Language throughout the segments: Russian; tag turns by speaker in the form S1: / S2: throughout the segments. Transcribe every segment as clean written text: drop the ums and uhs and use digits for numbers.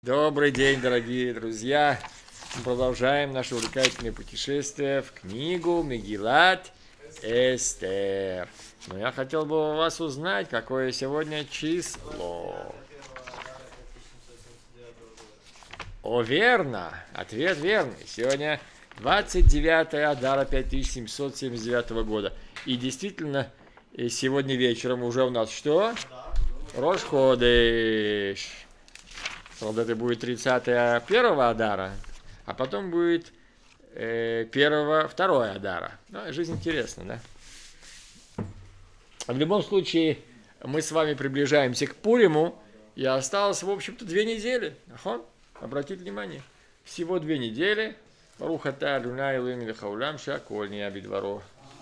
S1: Добрый день, дорогие друзья! Мы продолжаем наше увлекательное путешествие в книгу Мегилат Эстер. Но я хотел бы у вас узнать, какое сегодня число. О, верно! Ответ верный. Сегодня 29 Адара 5779 года. И действительно, сегодня вечером уже у нас что? Рош Ходеш. Вот это будет 31 Адара, а потом будет 2 Адара. Ну, жизнь интересна, да? В любом случае, мы с вами приближаемся к Пуриму, и осталось, в общем-то, 2 недели. Обратите внимание, всего 2 недели. Барухата Люна Илуим Лехаулам Шаколь Ниабидваро.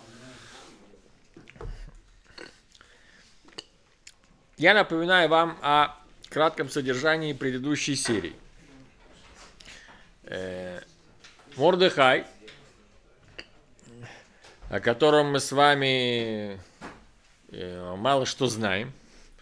S1: Я напоминаю вам о кратком содержании предыдущей серии. Мордехай, о котором мы с вами мало что знаем,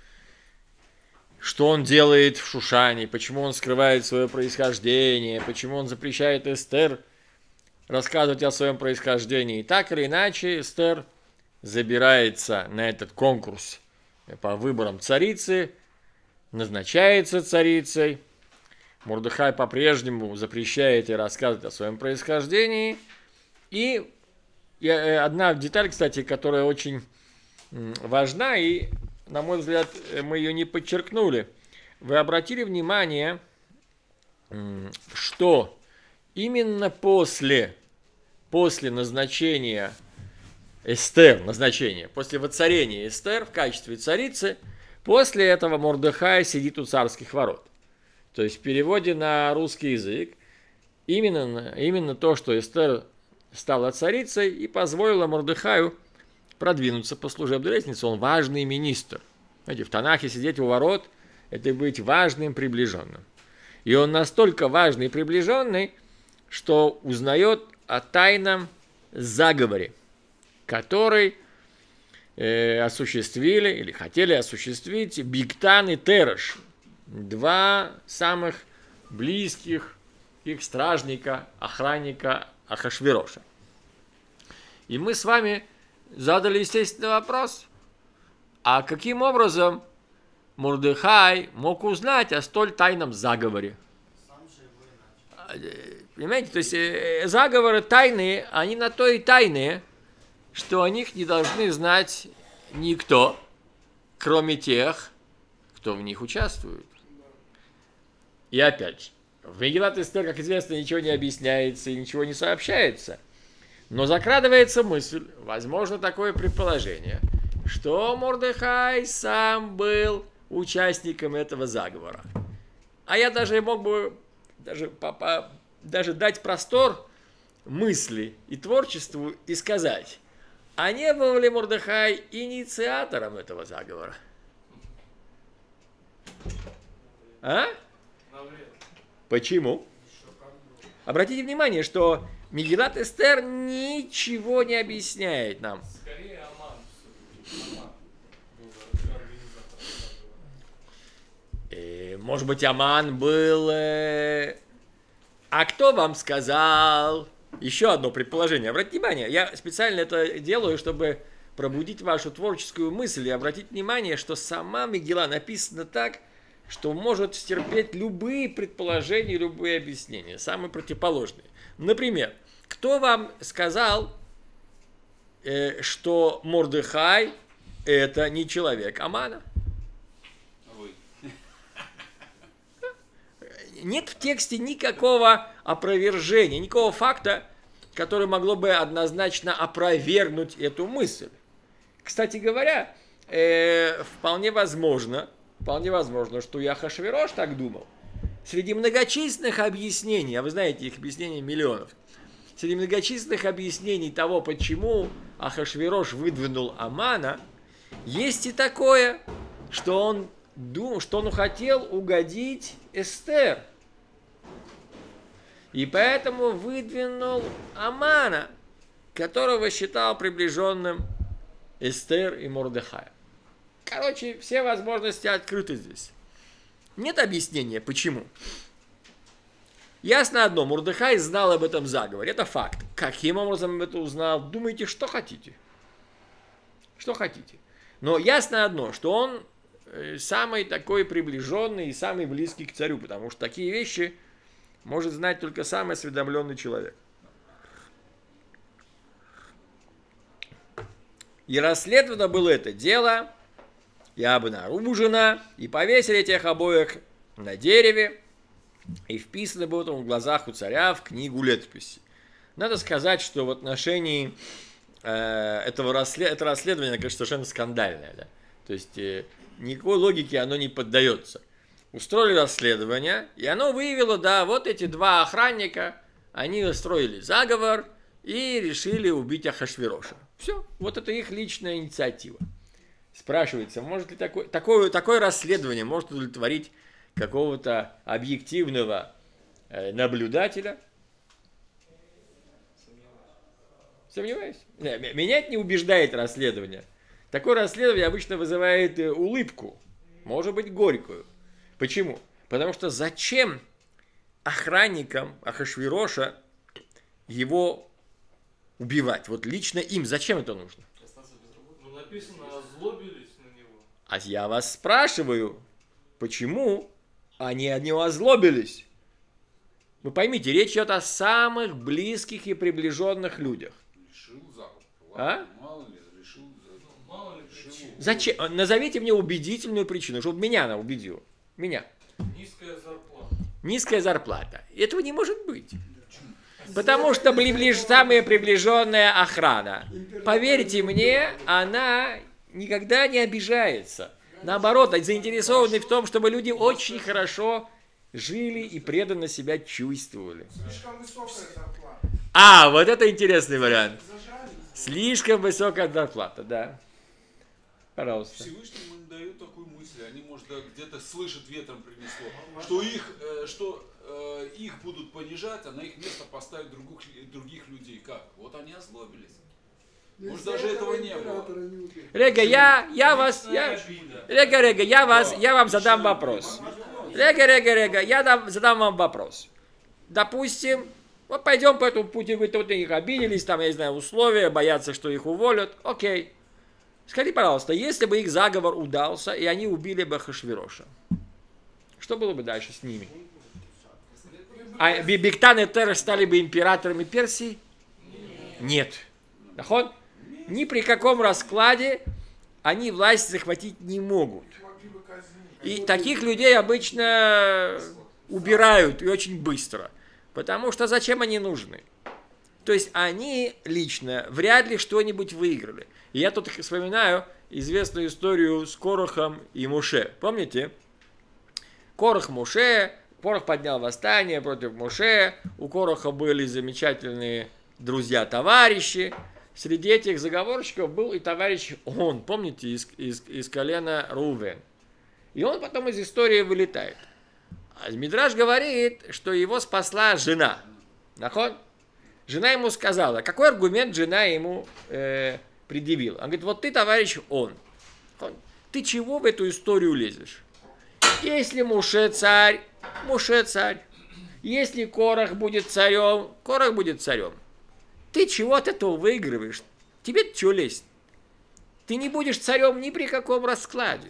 S1: что он делает в Шушане, почему он скрывает свое происхождение, почему он запрещает Эстер рассказывать о своем происхождении. И так или иначе, Эстер забирается на этот конкурс по выборам царицы, назначается царицей. Мордехай по-прежнему запрещает ей рассказывать о своем происхождении. И одна деталь, кстати, которая очень важна, и, на мой взгляд, мы ее не подчеркнули. Вы обратили внимание, что именно после назначения Эстер, после воцарения Эстер в качестве царицы, после этого Мордехай сидит у царских ворот. То есть в переводе на русский язык именно то, что Эстер стала царицей и позволила Мордехаю продвинуться по служебной лестнице. Он важный министр. Знаете, в Танахе сидеть у ворот – это быть важным приближенным. И он настолько важный и приближенный, что узнает о тайном заговоре, который осуществили или хотели осуществить Бигтан и Тереш, 2 самых близких их стражника, охранника Ахашвероша. И мы с вами задали естественный вопрос: а каким образом Мордехай мог узнать о столь тайном заговоре? Понимаете, то есть заговоры тайные, они на то и тайные, что о них не должны знать никто, кроме тех, кто в них участвует. И опять же, в Мегилат Эстер, как известно, ничего не объясняется и ничего не сообщается. Но закрадывается мысль, возможно, такое предположение, что Мордехай сам был участником этого заговора. А я даже мог бы даже дать простор мысли и творчеству и сказать: а не был ли Мордехай инициатором этого заговора? А? Почему? Обратите внимание, что Мегилат Эстер ничего не объясняет нам.
S2: Скорее Аман.
S1: Может быть, Аман был... А кто вам сказал? Еще одно предположение. Обратите внимание, я специально это делаю, чтобы пробудить вашу творческую мысль и обратить внимание, что сама Мегила написана так, что может стерпеть любые предположения, любые объяснения, самые противоположные. Например, кто вам сказал, что Мордехай – это не человек Амана?
S2: Вы.
S1: Нет в тексте никакого опровержения, никакого факта, который могло бы однозначно опровергнуть эту мысль. Кстати говоря, вполне возможно, что и Ахашверош так думал. Среди многочисленных объяснений, а вы знаете, их объяснений миллионов, среди многочисленных объяснений того, почему Ахашверош выдвинул Амана, есть и такое, что он думал, что он хотел угодить Эстер. И поэтому выдвинул Амана, которого считал приближенным Эстер и Мордехая. Короче, все возможности открыты здесь. Нет объяснения, почему. Ясно одно, Мордехай знал об этом заговоре, это факт. Каким образом он это узнал? Думайте, что хотите. Что хотите. Но ясно одно, что он самый такой приближенный и самый близкий к царю, потому что такие вещи может знать только самый осведомленный человек. И расследовано было это дело, и обнаружено, и повесили этих обоих на дереве, и вписано было там в глазах у царя в книгу летописи. Надо сказать, что в отношении это расследование, конечно, совершенно скандальное. Да? То есть никакой логике оно не поддается. Устроили расследование, и оно выявило, да, вот эти два охранника, они устроили заговор и решили убить Ахашвероша. Все, вот это их личная инициатива. Спрашивается, может ли такое расследование может удовлетворить какого-то объективного наблюдателя? Сомневаюсь. Меня это не убеждает расследование. Такое расследование обычно вызывает улыбку, может быть, горькую. Почему? Потому что зачем охранникам Ахашвероша его убивать? Вот лично им зачем это нужно?
S2: Ну, написано, озлобились на него.
S1: А я вас спрашиваю, почему они от него озлобились? Вы поймите, речь идет о самых близких и приближенных людях.
S3: Решил заговор.
S1: А?
S3: Мало ли, решил
S2: Мало ли причин.
S1: Зачем? Назовите мне убедительную причину, чтобы меня она убедила. Меня.
S2: Низкая зарплата.
S1: Низкая зарплата. Этого не может быть. Потому что самая приближенная охрана. Поверьте мне, она никогда не обижается. Наоборот, заинтересованы в том, чтобы люди очень хорошо жили и преданно себя чувствовали.
S4: Слишком высокая зарплата.
S1: А, вот это интересный вариант.
S4: Зажались.
S1: Слишком высокая зарплата, да. Пожалуйста.
S3: Всевышний им дает такую мысль, они, может, где-то слышат, ветром принесло, что их будут понижать, а на их место поставят других людей. Как? Вот они озлобились. Может, даже этого не было.
S1: Рега, я вам задам вопрос. Рега, я задам вам вопрос. Допустим, вот пойдем по этому пути, вы тут их обиделись, там, я не знаю, условия, боятся, что их уволят. Окей. Скажи, пожалуйста, если бы их заговор удался, и они убили бы Ахашвероша, что было бы дальше с ними? А Бигтан и Тереш стали бы императорами Персии? Нет. Нахон? Ни при каком раскладе они власть захватить не могут. И таких людей обычно убирают и очень быстро. Потому что зачем они нужны? То есть они лично вряд ли что-нибудь выиграли. И я тут вспоминаю известную историю с Корохом и Моше. Помните? Корох поднял восстание против Моше. У Короха были замечательные друзья-товарищи. Среди этих заговорщиков был и товарищ Он, помните, из колена Рувен. И он потом из истории вылетает. А Мидраш говорит, что его спасла жена. Нахон? Жена ему сказала, какой аргумент жена ему предъявила. Он говорит, вот ты, товарищ Он, ты чего в эту историю лезешь? Если Моше царь, Моше царь. Если Корах будет царем, Корах будет царем. Ты чего от этого выигрываешь? Тебе что лезть? Ты не будешь царем ни при каком раскладе.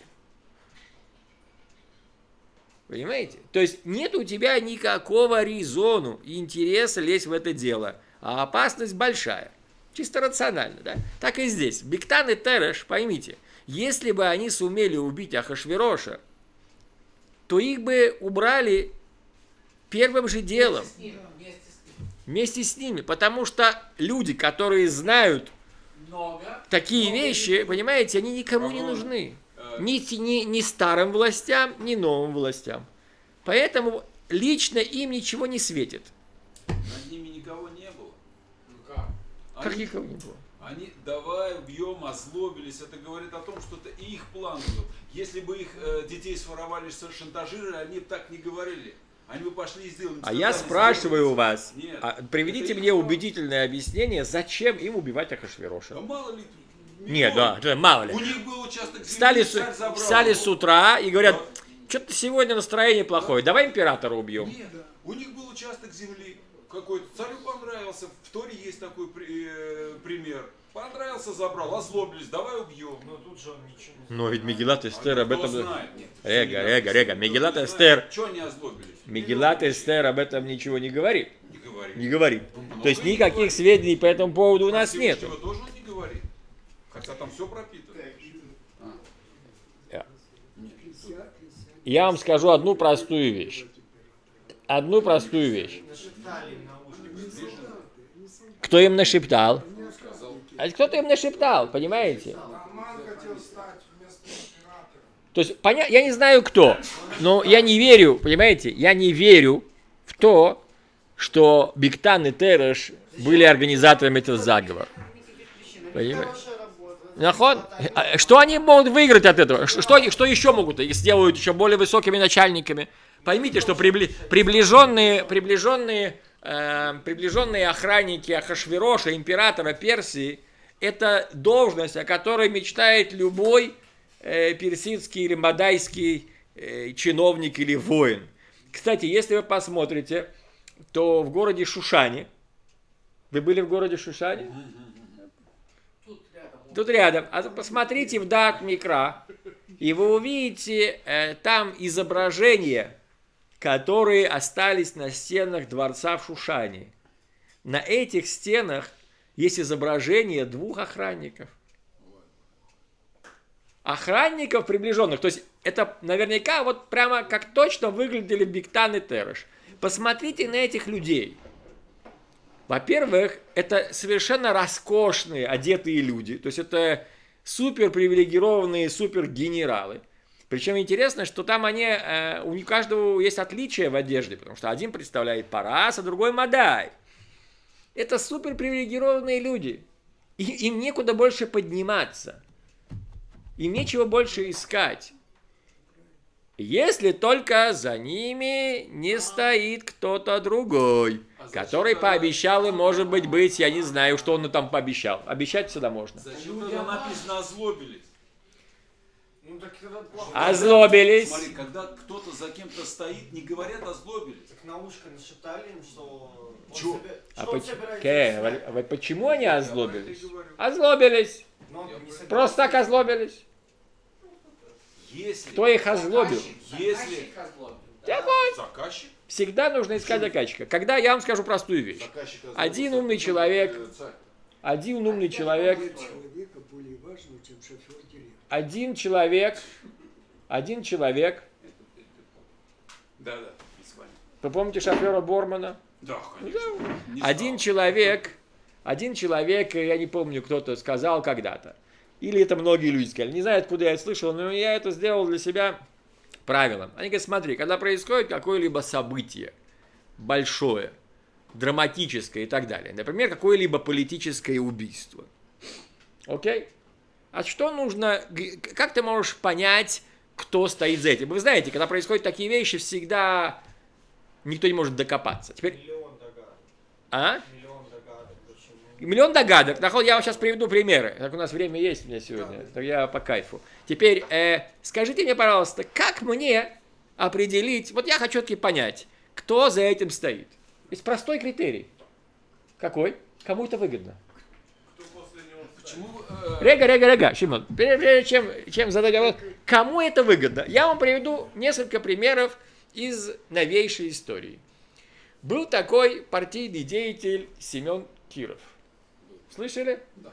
S1: Понимаете? То есть нет у тебя никакого резону и интереса лезть в это дело. А опасность большая. Чисто рационально, да? Так и здесь. Бигтан и Тереш, поймите, если бы они сумели убить Ахашвероша, то их бы убрали первым же делом. Вместе с ними. Потому что люди, которые знают такие вещи, понимаете, они никому не нужны. Ни старым властям, ни новым властям. Поэтому лично им ничего не светит.
S3: Над ними никого не было.
S4: Ну как?
S1: Как никого не было.
S3: Они давай убьем, озлобились. Это говорит о том, что это их план был. Если бы их детей своровали, шантажировали, они бы так не говорили. Они бы пошли и сделали.
S1: А я спрашиваю у вас,
S3: Нет,
S1: приведите мне убедительное объяснение, зачем им убивать Ахашвероша.
S3: Да мало ли.
S1: Нет, да, мало ли.
S3: У них был участок земли,
S1: Встали
S3: царь забрал
S1: с
S3: его.
S1: утра и говорят, что-то сегодня настроение плохое, давай императора убьем.
S3: Нет, у них был участок земли какой-то, царю понравился, в Торе есть такой пример. Понравился, забрал, озлобились, давай убьем.
S2: Но тут же он ничего не
S1: Но ведь Мегилат Эстер об
S3: Кто
S1: этом...
S3: знает?
S1: Рега, Мегилат Эстер,
S3: Чего они озлобились?
S1: Мегилат Эстер об этом ничего не говорит.
S3: Не говорит.
S1: Не говорит.
S3: Много
S1: То есть
S3: не
S1: никаких
S3: говорит.
S1: сведений по этому поводу у
S3: Про
S1: нас нет.
S3: Всевышнего тоже он не говорит. Хотя там все пропитано. Нет, тут-
S1: Я вам скажу одну простую вещь. Одну простую вещь. Кто им нашептал? А кто-то им нашептал, понимаете?
S4: Аман хотел стать вместо императора.
S1: То есть, я не знаю кто, но я не верю, понимаете? Я не верю в то, что Биктан и Тереш были организаторами этого заговора. Понимаете? Наход? Что они могут выиграть от этого? Что еще могут? Их сделают еще более высокими начальниками. Поймите, что приближенные охранники Ахашвероша, императора Персии, это должность, о которой мечтает любой персидский или мадайский чиновник или воин. Кстати, если вы посмотрите, то в городе Шушане, вы были в городе Шушане? Тут рядом. А посмотрите в Дат Микра, и вы увидите там изображения, которые остались на стенах дворца в Шушане. На этих стенах есть изображение 2 охранников. Охранников приближенных. То есть это наверняка вот прямо как точно выглядели Биктан и Тереш. Посмотрите на этих людей. Во-первых, это совершенно роскошные, одетые люди. То есть это супер привилегированные, супер генералы. Причем интересно, что там у каждого есть отличие в одежде, потому что один представляет Парас, а другой Мадай. Это супер привилегированные люди. Им некуда больше подниматься. Им нечего больше искать. Если только за ними не стоит кто-то другой, который пообещал им, может быть, я не знаю, что он там пообещал. Обещать всегда можно.
S3: Зачем тогда написано озлобились?
S4: Ну так это плохо.
S1: Озлобились.
S3: Смотри, когда кто-то за кем-то стоит, не говорят озлобились.
S5: Так на ушко нашептали им, что он,
S3: Чё?
S5: он собирается.
S1: Почему они озлобились? Озлобились.
S5: Но он не собирается.
S1: Просто так озлобились.
S3: Если,
S1: Кто их озлобил?
S3: если
S1: Такой.
S3: заказчик,
S1: Всегда нужно искать заказчика. Когда я вам скажу простую вещь. Один умный человек,
S6: Человека более важного, чем шофер деревни.
S1: один человек,
S3: да, с вами.
S1: вы помните шофера Бормана?
S3: Да, конечно. Не
S1: Один
S3: знал.
S1: человек, я не помню, кто-то сказал когда-то, или это многие люди сказали, не знаю, откуда я это слышал, но я это сделал для себя правилом. Они говорят, смотри, когда происходит какое-либо событие большое, драматическое и так далее, например, какое-либо политическое убийство, окей? А что нужно, как ты можешь понять, кто стоит за этим? Вы знаете, когда происходят такие вещи, всегда никто не может докопаться. Теперь,
S5: Миллион догадок.
S1: а?
S5: Миллион догадок. Почему?
S1: Миллион догадок. Я вам сейчас приведу примеры. Так у нас время есть у меня сегодня. Так я по кайфу. Теперь скажите мне, пожалуйста, как мне определить, вот я хочу таки понять, кто за этим стоит. Есть простой критерий. Какой? Кому это выгодно?
S3: Почему?
S1: Рега, Шимон, прежде чем задать вопрос, кому это выгодно? Я вам приведу несколько примеров из новейшей истории. Был такой партийный деятель Семен Киров. Слышали?
S3: Да.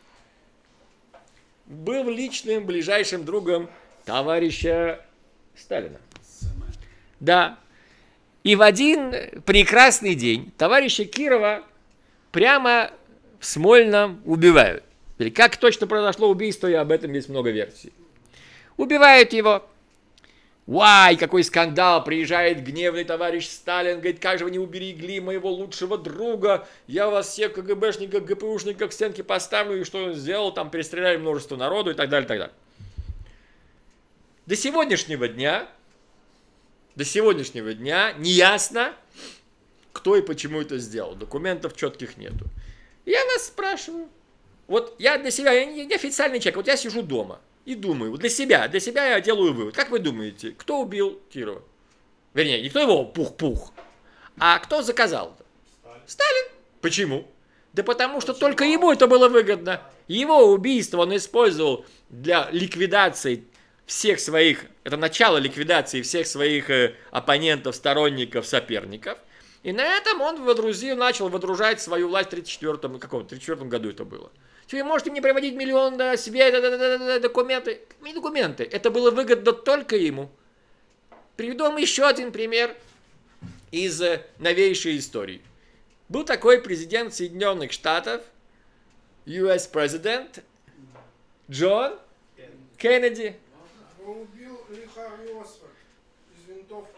S1: Был личным ближайшим другом товарища Сталина. Да. И в один прекрасный день товарища Кирова прямо в Смольном убивают. Или как точно произошло убийство, и об этом есть много версий. Убивают его. Вай, какой скандал, приезжает гневный товарищ Сталин, говорит, как же вы не уберегли моего лучшего друга, я вас всех КГБшников, ГПУшников к стенке поставлю, и что он сделал, там перестреляли множество народу и так далее, и так далее. До сегодняшнего дня не ясно, кто и почему это сделал, документов четких нету. Я вас спрашиваю, вот я для себя, я не официальный человек, вот я сижу дома, и думаю, для себя я делаю вывод. Как вы думаете, кто убил Кирова? Вернее, не кто его пух-пух, а кто заказал это? Сталин. Почему? Да потому что только ему это было выгодно. Его убийство он использовал для ликвидации всех своих, это начало ликвидации всех своих оппонентов, сторонников, соперников. И на этом он начал водружать свою власть в 1934 году это было. Вы можете мне приводить миллион себе документы. Не документы. Это было выгодно только ему. Приведу вам еще один пример из новейшей истории. Был такой президент Соединенных Штатов, US President Джон Кеннеди.
S4: Он убил Ли Харви Освальд из винтовки.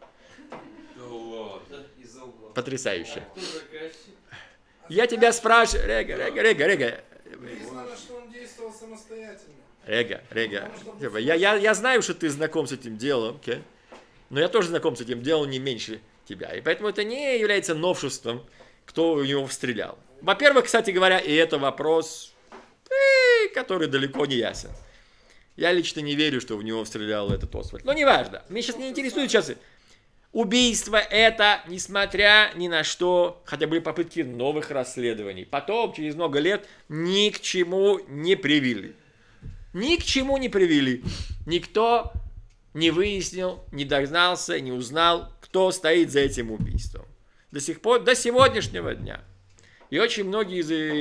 S3: Да ладно.
S5: Из-за угла.
S1: Потрясающе.
S2: Кто заказчик?
S1: Я тебя спрашиваю, Рега.
S4: Признано, что он действовал самостоятельно.
S1: Рега. Я знаю, что ты знаком с этим делом, okay? Но я тоже знаком с этим делом не меньше тебя. И поэтому это не является новшеством, кто в него стрелял. Во-первых, кстати говоря, и это вопрос, который далеко не ясен. Я лично не верю, что в него стрелял этот Освальд. Но неважно. Меня сейчас не интересует сейчас. Убийство это, несмотря ни на что, хотя были попытки новых расследований, потом, через много лет, ни к чему не привели. Ни к чему не привели. Никто не выяснил, не дознался, не узнал, кто стоит за этим убийством. До сих пор, до сегодняшнего дня. И очень многие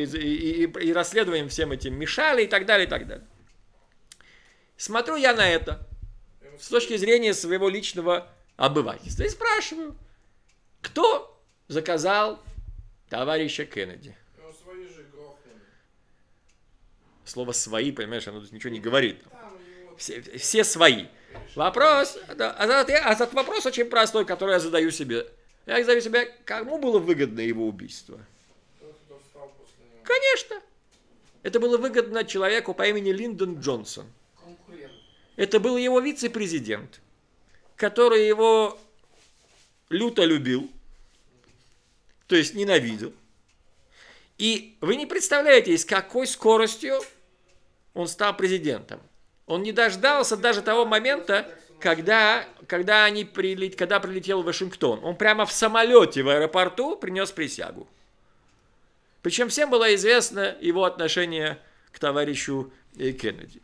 S1: и расследованиям всем этим мешали и так далее, и так далее. Смотрю я на это с точки зрения своего личного обывательства и спрашиваю, кто заказал товарища Кеннеди?
S4: Его свои же грохнули.
S1: Слово «свои», понимаешь, оно тут ничего не говорит.
S4: Там его...
S1: Все свои. Вопрос, этот вопрос очень простой, который я задаю себе. Я задаю себе, кому было выгодно его убийство?
S4: Тот, кто встал после него.
S1: Конечно. Это было выгодно человеку по имени Линдон Джонсон.
S4: Конкурент.
S1: Это был его вице-президент, который его люто любил, то есть ненавидел. И вы не представляете, с какой скоростью он стал президентом. Он не дождался даже того момента, когда прилетел в Вашингтон. Он прямо в самолете в аэропорту принес присягу. Причем всем было известно его отношение к товарищу Кеннеди.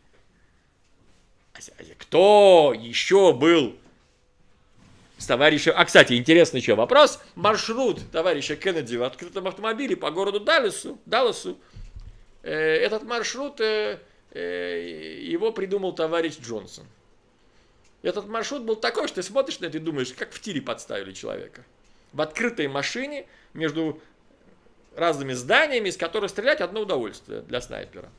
S1: Кто еще был с товарищем... кстати, интересный еще вопрос. Маршрут товарища Кеннеди в открытом автомобиле по городу Далласу. Этот маршрут его придумал товарищ Джонсон. Этот маршрут был такой, что ты смотришь на это и думаешь, как в тире подставили человека. В открытой машине между разными зданиями, из которых стрелять одно удовольствие для снайпера.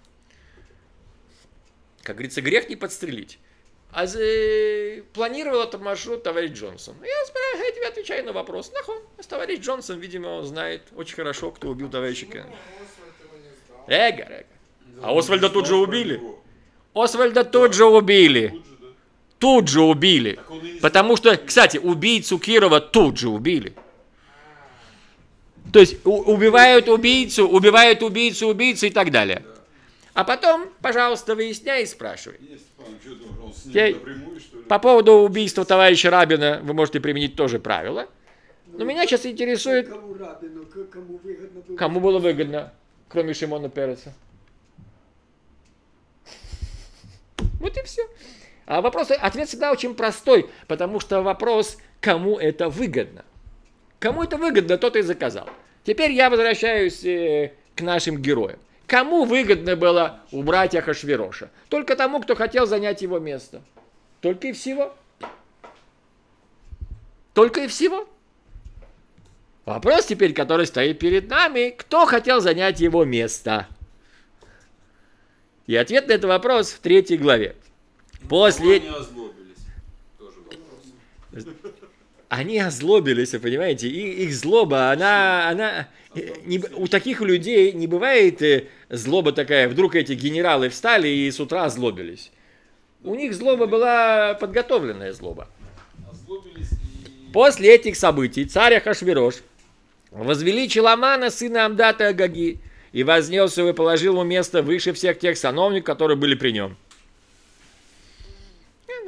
S1: Как говорится, грех не подстрелить. Планировал этот маршрут товарищ Джонсон. Я тебе отвечаю на вопрос. Товарищ Джонсон, видимо, знает очень хорошо, кто убил товарища Кеннеди.
S4: Освальд его не сдал.
S1: Рега. А Освальда тут же убили. Освальда тут же убили. Тут же убили. Потому что, кстати, убийцу Кирова тут же убили. То есть убивают убийцу и так далее. А потом, пожалуйста, выясняй и спрашивай. По поводу убийства товарища Рабина вы можете применить тоже правило. Но меня сейчас интересует,
S6: Кому Рабину, кому выгодно было?
S1: кому было выгодно, кроме Шимона Переса. Вот и все. А ответ всегда очень простой, потому что вопрос, кому это выгодно. Кому это выгодно, тот и заказал. Теперь я возвращаюсь к нашим героям. Кому выгодно было убрать Ахашвероша? Только тому, кто хотел занять его место. Только и всего. Только и всего. Вопрос теперь, который стоит перед нами, кто хотел занять его место? И ответ на этот вопрос в 3 главе.
S3: Они озлобились. Тоже вопрос.
S1: Они озлобились, вы понимаете, и их злоба, у таких людей не бывает злоба такая, вдруг эти генералы встали и с утра озлобились. У них злоба была подготовленная злоба.
S3: Озлобились и...
S1: После этих событий царь Ахашверош возвеличил Амана, сына Амдата Агаги, и вознес его и положил ему место выше всех тех сановников, которые были при нем.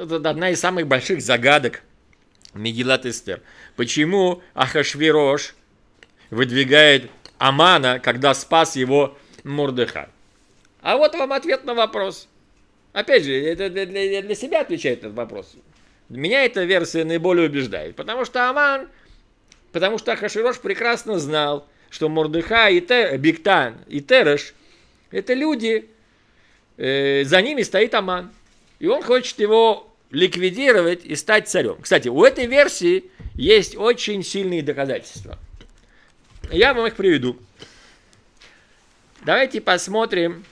S1: Это одна из самых больших загадок Мегилат Эстер. Почему Ахашвирош выдвигает Амана, когда спас его Мордехай? А вот вам ответ на вопрос. Опять же, это для себя отвечает этот вопрос. Меня эта версия наиболее убеждает. Потому что Ахашвирош прекрасно знал, что Мордехай, Бигтан и Тереш — это люди, за ними стоит Аман. И он хочет его ликвидировать и стать царем. Кстати, у этой версии есть очень сильные доказательства. Я вам их приведу. Давайте посмотрим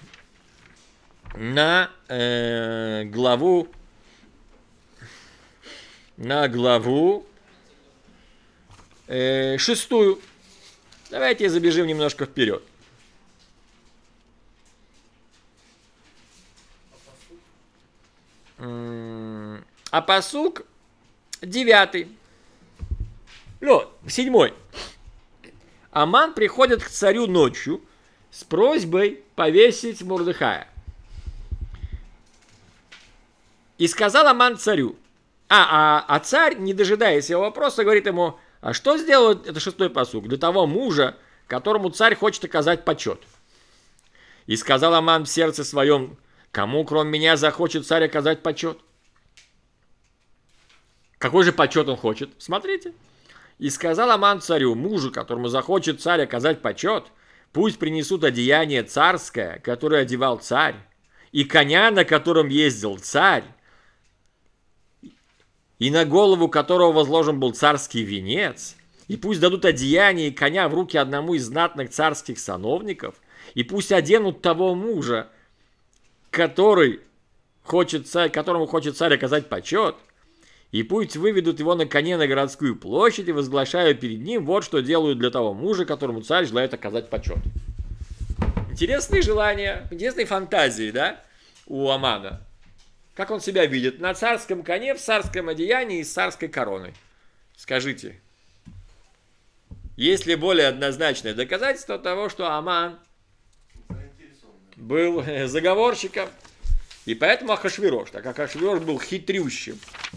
S1: на главу 6. Давайте забежим немножко вперед. А пасук 9. 7. Аман приходит к царю ночью с просьбой повесить Мордехая. И сказал Аман царю. А царь, не дожидаясь его вопроса, говорит ему: а что сделает, это 6 пасук, для того мужа, которому царь хочет оказать почет? И сказал Аман в сердце своем: кому, кроме меня, захочет царь оказать почет? Какой же почет он хочет? Смотрите. И сказал Аман царю: мужу, которому захочет царь оказать почет, пусть принесут одеяние царское, которое одевал царь, и коня, на котором ездил царь, и на голову которого возложен был царский венец, и пусть дадут одеяние и коня в руки одному из знатных царских сановников, и пусть оденут того мужа, которому хочет царь оказать почет, и пусть выведут его на коне на городскую площадь и возглашают перед ним: вот что делают для того мужа, которому царь желает оказать почет. Интересные желания, интересные фантазии, да, у Амана. Как он себя видит? На царском коне, в царском одеянии и с царской короной. Скажите, есть ли более однозначное доказательство того, что Аман был заговорщиком? И поэтому Ахашвирош, так как Ахашвирош был хитрющим,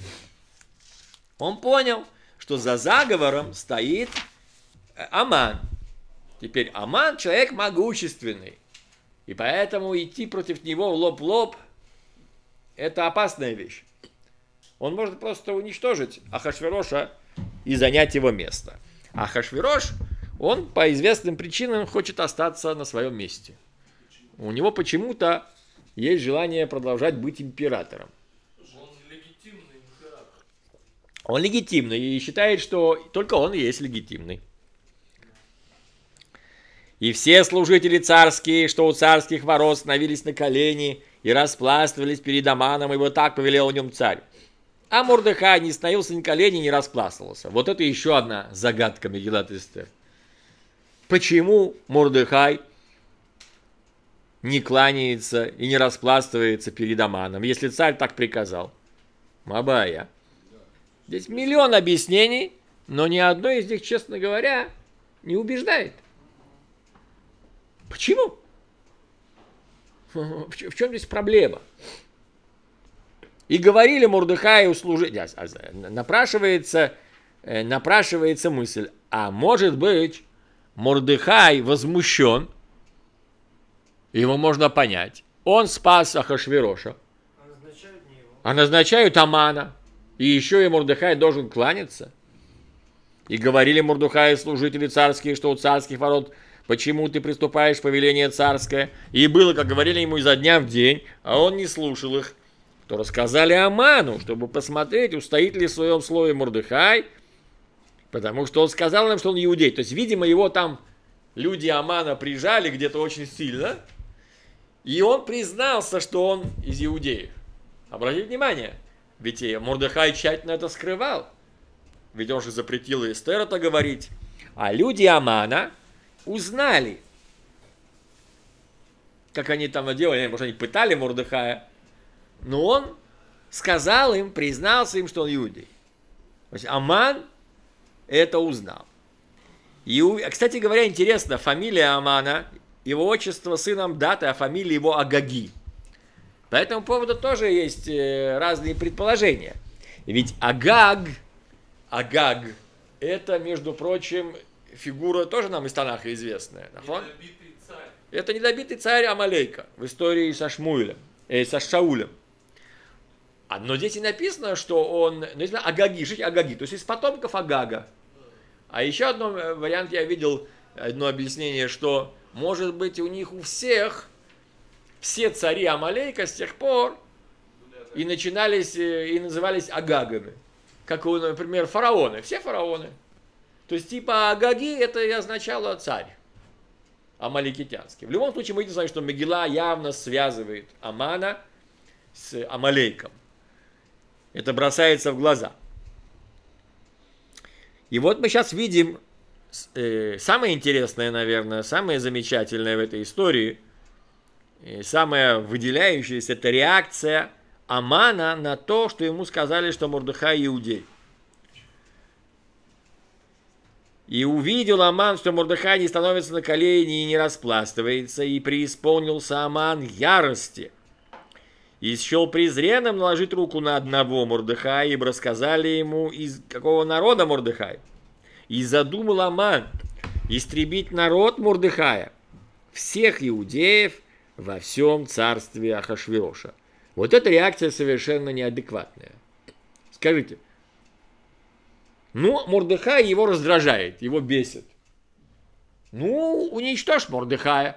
S1: он понял, что за заговором стоит Аман. Теперь Аман человек могущественный. И поэтому идти против него в лоб в лоб — это опасная вещь. Он может просто уничтожить Ахашвироша и занять его место. Ахашвирош, он по известным причинам хочет остаться на своем месте. У него почему-то есть желание продолжать быть императором.
S2: Он легитимный император.
S1: Он легитимный и считает, что только он и есть легитимный. И все служители царские, что у царских ворот, становились на колени и распластывались перед Аманом, и вот так повелел о нем царь. А Мордехай не становился на колени, не распластывался. Вот это еще одна загадка Мегилат Эстер. Почему Мордехай не кланяется и не распластывается перед Аманом, если царь так приказал? Мабая. Здесь миллион объяснений, но ни одно из них, честно говоря, не убеждает. Почему? В чем здесь проблема? И говорили Мордехаю служить. Напрашивается мысль: а может быть, Мордехай возмущен, его можно понять. Он спас Ахашвироша, а назначают Амана, и еще и Мордехай должен кланяться. И говорили Мордехаю служители царские, что у царских ворот: почему ты приступаешь в повеление царское? И было, как говорили ему изо дня в день, а он не слушал их. То рассказали Аману, чтобы посмотреть, устоит ли в своем слове Мордехай, потому что он сказал им, что он иудей. То есть, видимо, его там люди Амана прижали где-то очень сильно, и он признался, что он из иудеев. Обратите внимание, ведь Мордехай тщательно это скрывал. Ведь он же запретил Эстер это говорить. А люди Амана узнали, как они там делали, может, они пытали Мордехая, но он сказал им, признался им, что он иудей. То есть Аман это узнал. И, кстати говоря, интересно, фамилия Амана, его отчество сын Амдата, а фамилия его Агаги. По этому поводу тоже есть разные предположения. Ведь Агаг, это, между прочим, фигура тоже нам из Танаха известная.
S2: Недобитый царь.
S1: Это недобитый царь Амалейка в истории со Шмуэлем, со Шаулем. Но здесь и написано, что он, Агаги, то есть из потомков Агага. А еще один вариант я видел, одно объяснение, что, может быть, у них у всех, все цари Амалейка с тех пор и начинались, и назывались Агагами. Как, например, фараоны, все фараоны. То есть, типа, Агаги, это и означало царь амаликитянский. В любом случае, мы видим, что Мегилла явно связывает Амана с Амалейком. Это бросается в глаза. И вот мы сейчас видим самое интересное, наверное, самое замечательное в этой истории, самое выделяющееся, это реакция Амана на то, что ему сказали, что Мордехай иудей. И увидел Аман, что Мордехай не становится на колени и не распластывается, и преисполнился Аман ярости. И счел презренным наложить руку на одного Мордехая, ибо рассказали ему, из какого народа Мордехай. И задумал Аман истребить народ Мордехая, всех иудеев во всем царстве Ахашвироша. Вот эта реакция совершенно неадекватная. Скажите, Мордехай его раздражает, его бесит. Уничтожь Мордехая.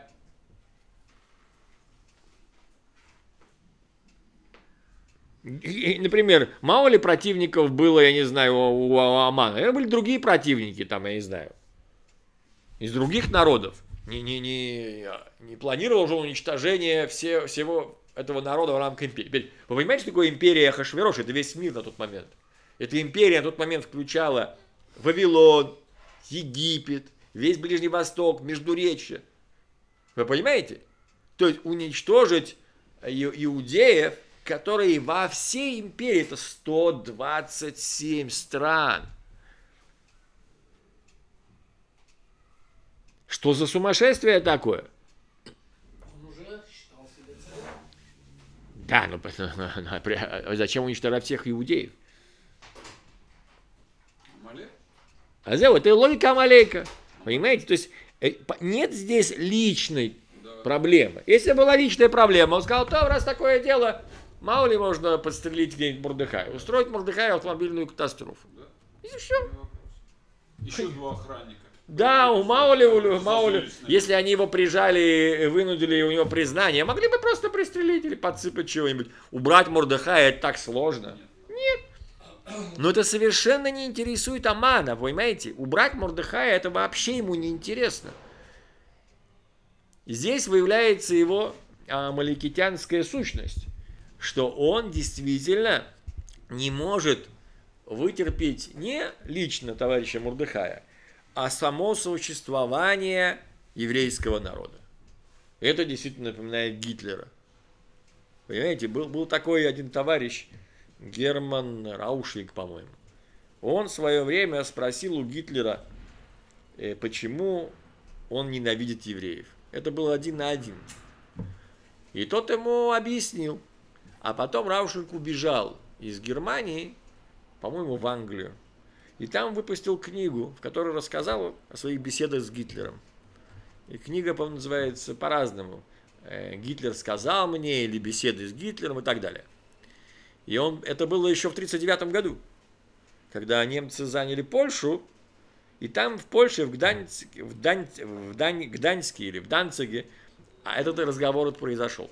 S1: Например, мало ли противников было, я не знаю, у Амана. Это были другие противники, там, я не знаю, из других народов. Не планировал же уничтожение всего этого народа в рамках империи. Вы понимаете, что такое империя Ахашвироша? Это весь мир на тот момент. Эта империя на тот момент включала Вавилон, Египет, весь Ближний Восток, Междуречье. Вы понимаете? То есть уничтожить иудеев, которые во всей империи, это 127 стран. Что за сумасшествие такое?
S2: Он уже считал себя царем.
S1: Да, зачем уничтожать всех иудеев?
S3: Амалек?
S1: Это логика Амалейка. Понимаете? То есть нет здесь личной проблемы. Если была личная проблема, он сказал, раз такое дело, мало ли можно подстрелить где-нибудь Мордехая, устроить Мордехаю автомобильную катастрофу. И все.
S3: Еще два охранника.
S1: Да, мало ли, если они его прижали, вынудили у него признание, могли бы просто пристрелить или подсыпать чего-нибудь. Убрать Мордехая, это так сложно. Нет. Но это совершенно не интересует Амана, понимаете? Убрать Мордехая, это вообще ему не интересно. Здесь выявляется его амаликитянская сущность, что он действительно не может вытерпеть не лично товарища Мордехая, а само существование еврейского народа. Это действительно напоминает Гитлера. Понимаете, был такой один товарищ, Герман Раушвик, по-моему. Он в свое время спросил у Гитлера, почему он ненавидит евреев. Это было 1 на 1. И тот ему объяснил. А потом Раушвик убежал из Германии, по-моему, в Англию. И там выпустил книгу, в которой рассказал о своих беседах с Гитлером. И книга, по-моему, называется по-разному. «Гитлер сказал мне» или «Беседы с Гитлером» и так далее. И это было еще в 1939 году, когда немцы заняли Польшу, и там в Польше, в Гданьске или в Данциге, этот разговор произошел.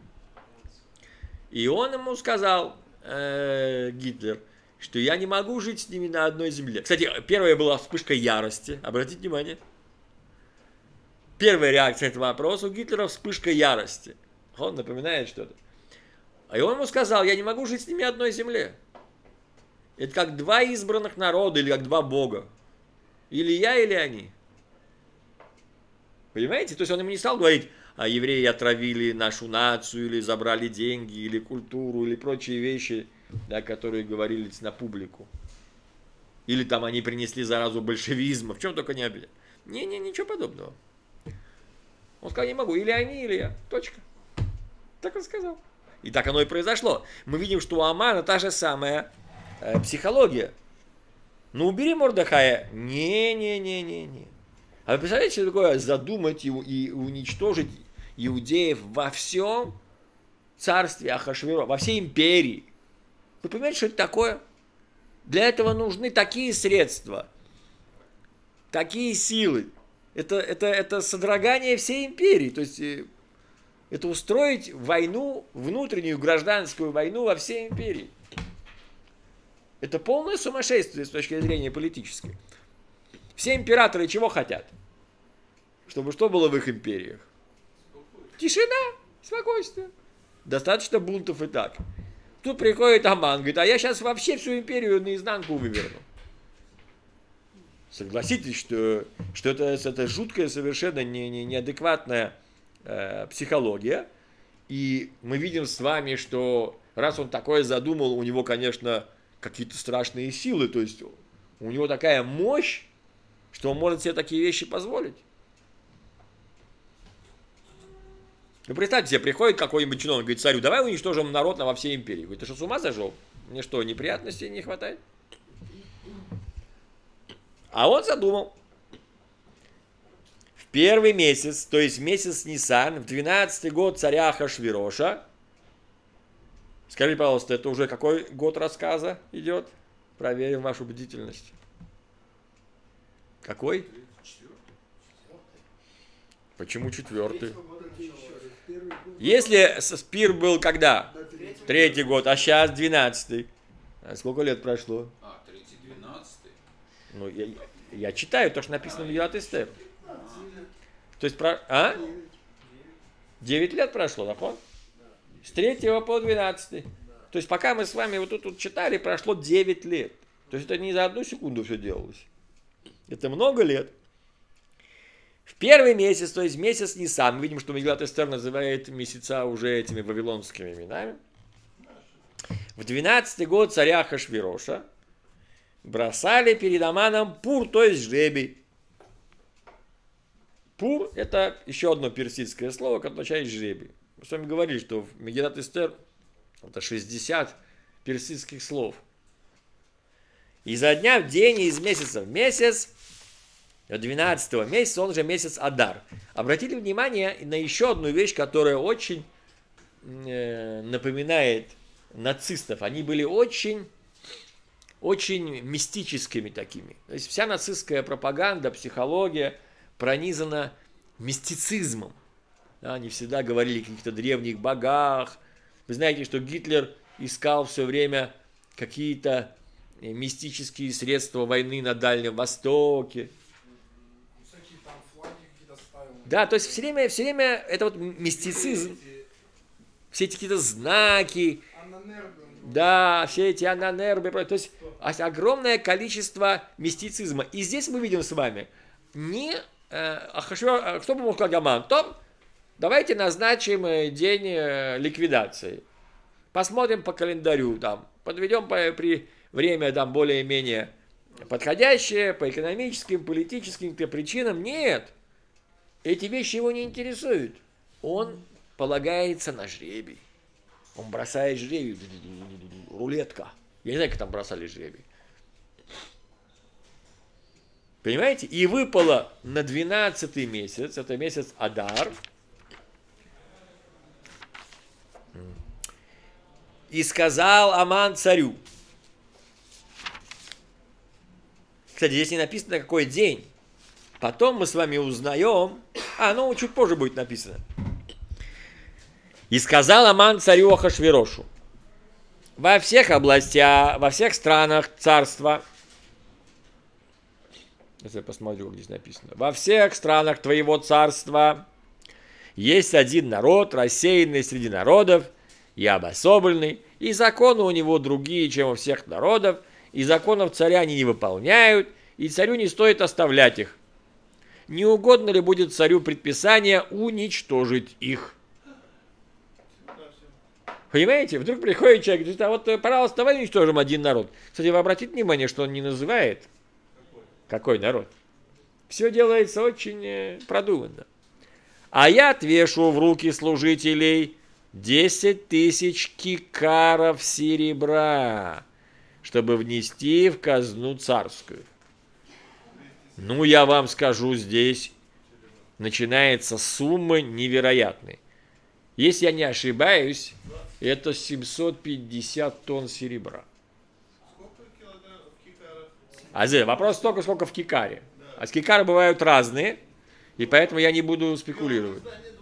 S1: И он ему сказал, Гитлер, что я не могу жить с ними на одной земле. Кстати, первая была вспышка ярости, обратите внимание. Первая реакция на этот вопрос у Гитлера — вспышка ярости. Он напоминает что-то. И он ему сказал, я не могу жить с ними на одной земле. Это как 2 избранных народа, или как 2 бога. Или я, или они. Понимаете? То есть он ему не стал говорить, а евреи отравили нашу нацию, или забрали деньги, или культуру, или прочие вещи, да, которые говорились на публику. Или там они принесли заразу большевизма, в чем только не обидят. Ничего подобного. Он сказал, не могу, или они, или я. Точка. Так он сказал. И так оно и произошло. Мы видим, что у Амана та же самая психология. Ну, убери Мордехая. Не. А вы представляете, что такое задумать и уничтожить иудеев во всем царстве Ахашвироша, во всей империи? Вы понимаете, что это такое? Для этого нужны такие средства, такие силы. Это содрогание всей империи. То есть это устроить войну, внутреннюю гражданскую войну во всей империи. Это полное сумасшествие с точки зрения политической. Все императоры чего хотят? Чтобы что было в их империях? Тишина, спокойствие. Достаточно бунтов и так. Тут приходит Аман, говорит, а я сейчас вообще всю империю наизнанку выверну. Согласитесь, что это жуткая, совершенно неадекватная психология. И мы видим с вами, что раз он такое задумал, у него, конечно, какие-то страшные силы. То есть у него такая мощь, что он может себе такие вещи позволить. Ну, представьте себе, приходит какой-нибудь чиновник, говорит, царю, давай уничтожим народ во всей империи. Говорит, ты что, с ума зашел? Мне что, неприятностей не хватает? А он задумал. В первый месяц, то есть месяц Нисан, в 12-й год царя Ахашвироша, скажите, пожалуйста, это уже какой год рассказа идет? Проверим вашу бдительность. Какой? Почему 4-й? Если Спир был когда? 3-й год, а сейчас 12-й. А сколько лет прошло?
S3: 3-й, 12-й.
S1: Ну, я читаю то, что написано в Мегилат Эстер. То есть, 9 лет прошло, да, помню? С 3 по 12. То есть, пока мы с вами вот тут читали, прошло 9 лет. То есть, это не за одну секунду все делалось. Это много лет. В первый месяц, то есть месяц Нисан, мы видим, что Мегилат Эстер называет месяца уже этими вавилонскими именами. В 12-й год царя Ахашвироша бросали перед Аманом пур, то есть жребий. Пур – это еще одно персидское слово, которое означает жребий. Мы с вами говорили, что в Мегилат Эстер это 60 персидских слов. Изо дня в день и из месяца в месяц, до 12-го месяца, он же месяц Адар. Обратите внимание на еще одну вещь, которая очень напоминает нацистов. Они были очень мистическими такими. То есть вся нацистская пропаганда, психология пронизана мистицизмом. Да, они всегда говорили о каких-то древних богах. Вы знаете, что Гитлер искал все время какие-то мистические средства войны на Дальнем Востоке.
S4: Всякие там флаги какие-то ставил.
S1: Да, то есть все время это вот мистицизм, все эти какие-то знаки, да, все эти ананербы, то есть огромное количество мистицизма. И здесь мы видим с вами, кто бы мог сказать Аман, то давайте назначим день ликвидации. Посмотрим по календарю, там, подведем при время там более-менее подходящее по экономическим, политическим причинам. Нет, эти вещи его не интересуют. Он полагается на жребий. Он бросает жребий, рулетка. Я не знаю, как там бросали жребий. Понимаете? И выпало на 12-й месяц, это месяц Адар. И сказал Аман царю. Кстати, здесь не написано, какой день. Потом мы с вами узнаем. Чуть позже будет написано. И сказал Аман царю Ахашвирошу: во всех областях, во всех странах царства, сейчас я посмотрю, где здесь написано, во всех странах твоего царства есть один народ, рассеянный среди народов и обособленный, и законы у него другие, чем у всех народов, и законов царя они не выполняют, и царю не стоит оставлять их. Не угодно ли будет царю предписание уничтожить их? Понимаете? Вдруг приходит человек и говорит, пожалуйста, давай уничтожим один народ. Кстати, вы обратите внимание, что он не называет, какой народ. Все делается очень продуманно. А я отвешу в руки служителей 10 тысяч кикаров серебра, чтобы внести в казну царскую. Ну, я вам скажу, здесь начинается сумма невероятная. Если я не ошибаюсь, это 750 тонн серебра. Вопрос только, сколько в кикаре. А кикары бывают разные, и поэтому я не буду спекулировать.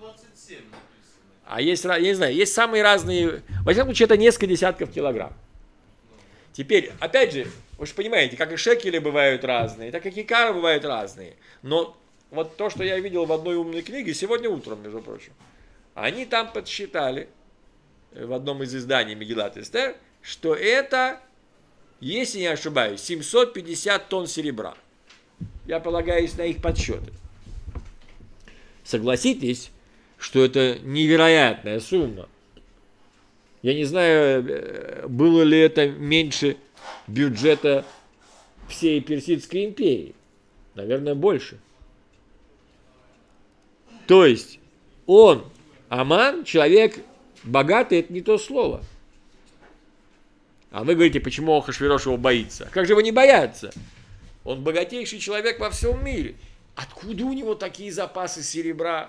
S1: А есть, я не знаю, есть самые разные, во всяком случае, это несколько десятков килограмм. Теперь, опять же, вы же понимаете, как и шекели бывают разные, так и кикары бывают разные. Но вот то, что я видел в одной умной книге, сегодня утром, между прочим, они там подсчитали, в одном из изданий Мегилат Эстер, что это, если не ошибаюсь, 750 тонн серебра. Я полагаюсь на их подсчеты. Согласитесь, что это невероятная сумма. Я не знаю, было ли это меньше бюджета всей Персидской империи. Наверное, больше. То есть, он, Аман, человек богатый, это не то слово. А вы говорите, почему Ахашвирош его боится? Как же его не бояться? Он богатейший человек во всем мире. Откуда у него такие запасы серебра?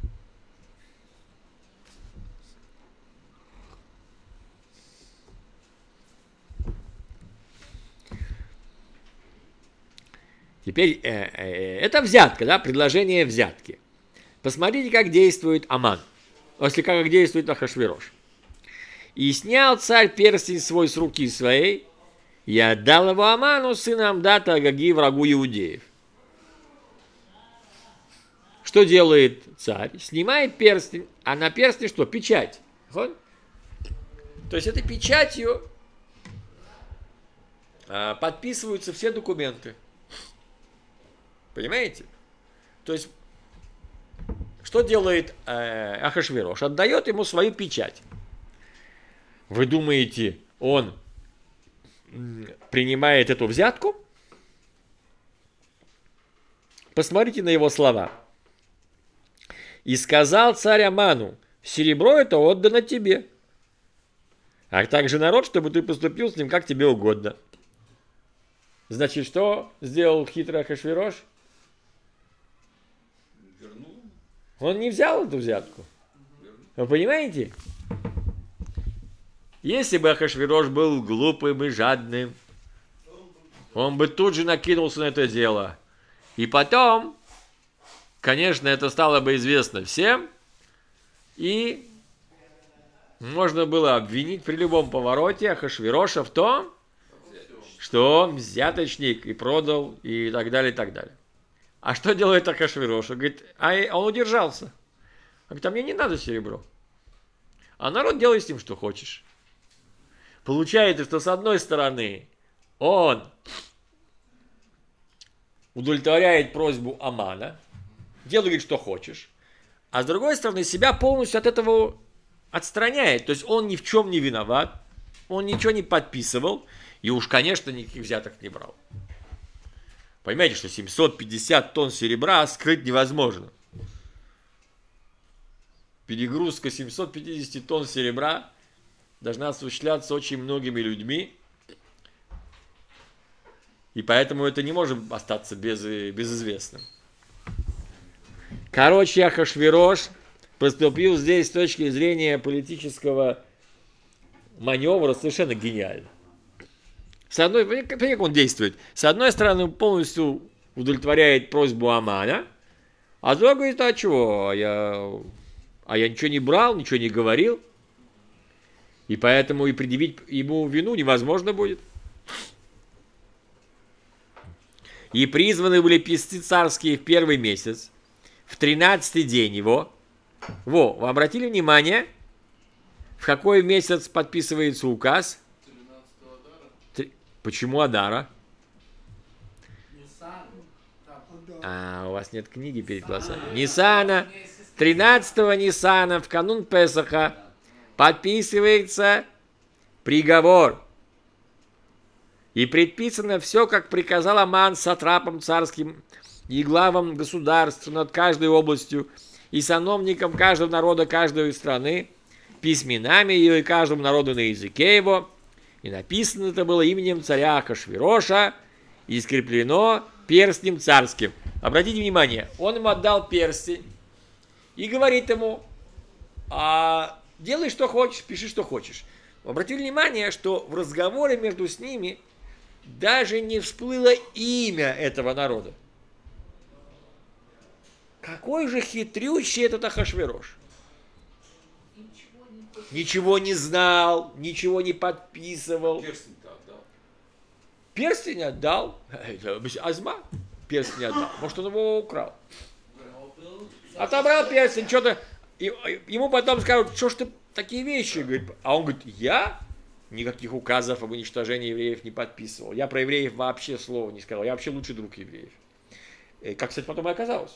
S1: Теперь это взятка, да, предложение взятки. Посмотрите, как действует Аман, если как действует Ахашвирош. «И снял царь перстень свой с руки своей, и отдал его Аману, сыну Амдата Агаги, врагу иудеев». Что делает царь? Снимает перстень, а на перстне что? Печать. Вот. То есть этой печатью подписываются все документы. Понимаете? То есть, что делает Ахашвирош? Отдает ему свою печать. Вы думаете, он принимает эту взятку? Посмотрите на его слова. «И сказал царь Аману, серебро это отдано тебе, а также народ, чтобы ты поступил с ним, как тебе угодно». Значит, что сделал хитрый Ахашвирош? Он не взял эту взятку. Вы понимаете? Если бы Ахашвирош был глупым и жадным, он бы тут же накинулся на это дело. И потом, конечно, это стало бы известно всем, и можно было обвинить при любом повороте Ахашвироша в том, что он взяточник и продал, и так далее, и так далее. А что делает Ахашвирош? Он говорит, он удержался. Он говорит, а мне не надо серебро. А народ делай с ним, что хочешь. Получается, что с одной стороны он удовлетворяет просьбу Амана, делай, что хочешь, а с другой стороны себя полностью от этого отстраняет. То есть он ни в чем не виноват, он ничего не подписывал, и уж, конечно, никаких взяток не брал. Понимаете, что 750 тонн серебра скрыть невозможно. Перегрузка 750 тонн серебра должна осуществляться очень многими людьми, и поэтому это не может остаться безызвестным. Короче, Ахашвирош поступил здесь с точки зрения политического маневра совершенно гениально. С одной, как он действует? С одной стороны, он полностью удовлетворяет просьбу Амана, а с другой говорит, а чего? Я ничего не брал, ничего не говорил, и поэтому и предъявить ему вину невозможно будет. И призваны были песцы царские в первый месяц, в 13-й день его. Вы обратили внимание, в какой месяц подписывается указ? Почему Адара? У вас нет книги перед глазами. Нисана, 13-го Нисана, в канун Песаха, подписывается приговор. И предписано все, как приказал Аман сатрапам царским и главам государств над каждой областью, и сановникам каждого народа, каждой страны, письменами ее и каждому народу на языке его. И написано это было именем царя Ахашвироша и скреплено перстнем царским. Обратите внимание, он ему отдал перстень и говорит ему, делай что хочешь, пиши что хочешь. Обратите внимание, что в разговоре между с ними даже не всплыло имя этого народа. Какой же хитрющий этот Ахашвирош. Ничего не знал, ничего не подписывал.
S3: Перстень-то отдал.
S1: Перстень отдал. Азма перстень отдал. Может, он его украл. Отобрал перстень, что-то. Ему потом скажут, что ж ты такие вещи, говорит. А он говорит, я никаких указов об уничтожении евреев не подписывал. Я про евреев вообще слова не сказал. Я вообще лучший друг евреев. И, как, кстати, потом и оказалось.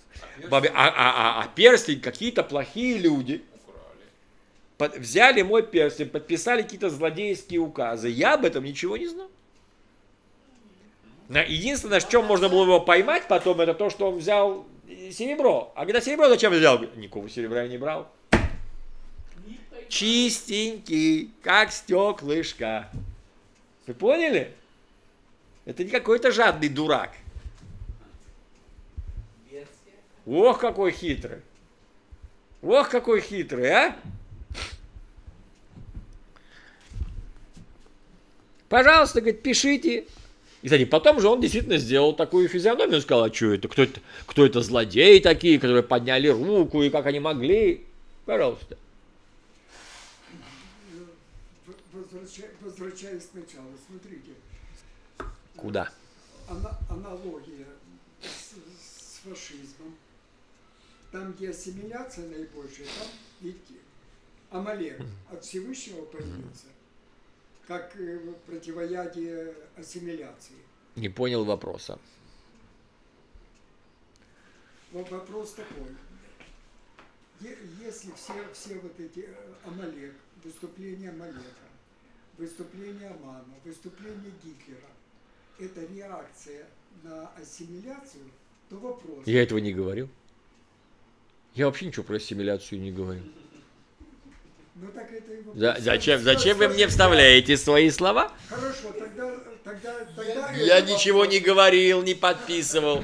S1: А перстень какие-то плохие люди взяли мой перстень, подписали какие-то злодейские указы. Я об этом ничего не знал. Единственное, в чем можно было его поймать потом, это то, что он взял серебро. А когда серебро зачем взял? Никакого серебра я не брал. Чистенький, как стеклышко. Вы поняли? Это не какой-то жадный дурак. Ох, какой хитрый. Ох, какой хитрый, а? Пожалуйста, говорит, пишите. И, кстати, потом же он действительно сделал такую физиономию, сказал, а что это, кто это злодеи такие, которые подняли руку, и как они могли. Пожалуйста.
S6: Возвращаясь сначала, смотрите.
S1: Куда?
S6: Аналогия с фашизмом. Там, где ассимиляция наибольшая, там, видите, Амалек от Всевышнего появился, как противоядие ассимиляции.
S1: Не понял вопроса.
S6: Вопрос такой. Если все вот эти Амалек, выступления Амалека, выступление Амана, выступление Гитлера, это реакция на ассимиляцию, то вопрос...
S1: Я этого не говорил. Я вообще ничего про ассимиляцию не говорю.
S6: Ну, так это и вопрос.
S1: Зачем вы мне вставляете свои слова?
S6: Хорошо, тогда...
S1: Я ничего не говорил, не подписывал.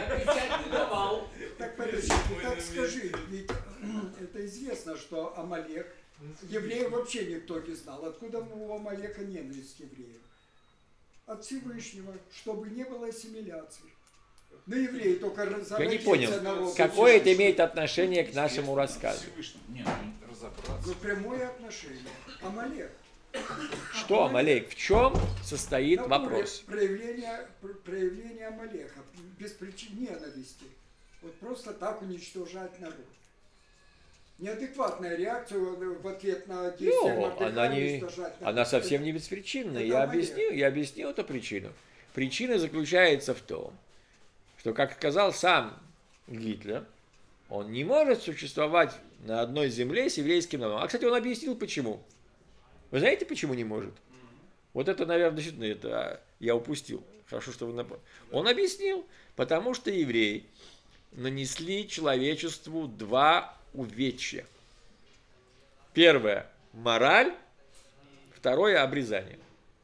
S6: Так подождите, так скажи, ведь это известно, что Амалек, евреев вообще никто не знал. Откуда у Амалека ненависть к евреям? От Всевышнего, чтобы не было ассимиляции. На евреи только разобраться.
S1: Я не понял, какое это имеет отношение к нашему рассказу?
S3: Нет, разобраться.
S6: Ну, прямое отношение. Амалек.
S1: Что Амалек? В чем состоит вопрос?
S6: Проявление Амалека. Без причин ненависти. Вот просто так уничтожать народ. Неадекватная реакция в ответ на действия Мордехая уничтожать народ.
S1: Она совсем не беспричинная.
S6: Это
S1: Я объяснил эту причину. Причина заключается в том, что, как сказал сам Гитлер, он не может существовать на одной земле с еврейским народом. А, кстати, он объяснил, почему. Вы знаете, почему не может? Вот это, наверное, действительно, это я упустил. Хорошо, что вы напомнили. Он объяснил, потому что евреи нанесли человечеству два увечья. Первое – мораль, второе – обрезание.